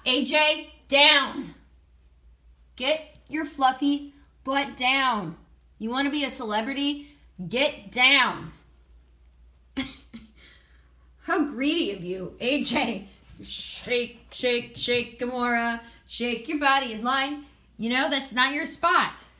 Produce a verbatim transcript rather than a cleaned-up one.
A J, down. Get your fluffy butt down. You want to be a celebrity? Get down. How greedy of you, A J. Shake, shake, shake, Gamora. Shake your body in line. You know, that's not your spot.